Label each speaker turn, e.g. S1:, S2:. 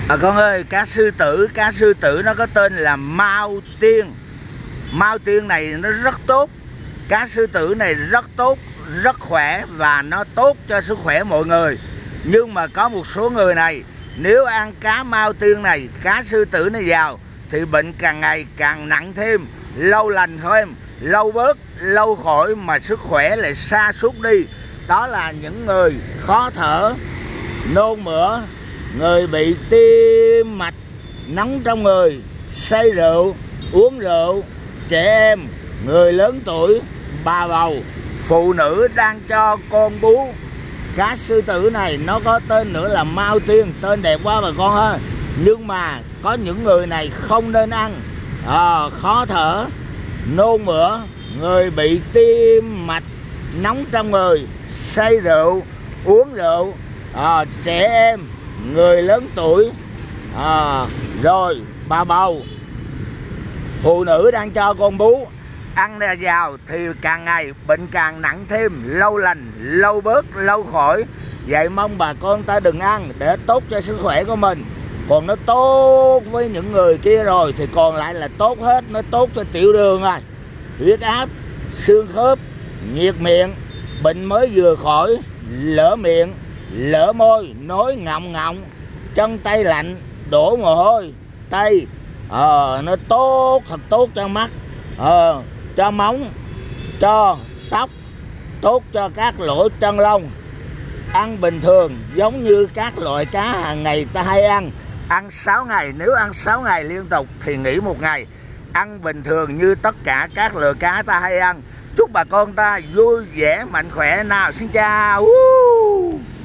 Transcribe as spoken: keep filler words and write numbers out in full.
S1: À con ơi, cá sư tử, cá sư tử nó có tên là Mao Tiên. Mao Tiên này nó rất tốt. Cá sư tử này rất tốt, rất khỏe và nó tốt cho sức khỏe mọi người. Nhưng mà có một số người này, nếu ăn cá Mao Tiên này, cá sư tử này vào thì bệnh càng ngày càng nặng thêm, lâu lành thêm, lâu bớt, lâu khỏi mà sức khỏe lại sa sút đi. Đó là những người khó thở, nôn mửa, người bị tim mạch, nóng trong người, say rượu, uống rượu, trẻ em, người lớn tuổi, bà bầu, phụ nữ đang cho con bú. Cá sư tử này nó có tên nữa là Mao Tiên, tên đẹp quá bà con ơi. Nhưng mà có những người này không nên ăn. à, Khó thở, nôn mửa, người bị tim mạch, nóng trong người, say rượu, uống rượu, à, trẻ em, người lớn tuổi, à, rồi bà bầu, phụ nữ đang cho con bú. Ăn ra vào thì càng ngày bệnh càng nặng thêm, lâu lành, lâu bớt, lâu khỏi. Vậy mong bà con ta đừng ăn để tốt cho sức khỏe của mình. Còn nó tốt với những người kia rồi thì còn lại là tốt hết. Nó tốt cho tiểu đường rồi, huyết áp, xương khớp, nhiệt miệng, bệnh mới vừa khỏi, lỡ miệng, lỡ môi, nói ngọng ngọng, chân tay lạnh, đổ mồ hôi tay. Ờ, nó tốt, thật tốt cho mắt, ờ, cho móng, cho tóc, tốt cho các lỗ chân lông. Ăn bình thường giống như các loại cá hàng ngày ta hay ăn. Ăn sáu ngày, nếu ăn sáu ngày liên tục thì nghỉ một ngày. Ăn bình thường như tất cả các loại cá ta hay ăn. Chúc bà con ta vui vẻ, mạnh khỏe nào. Xin chào.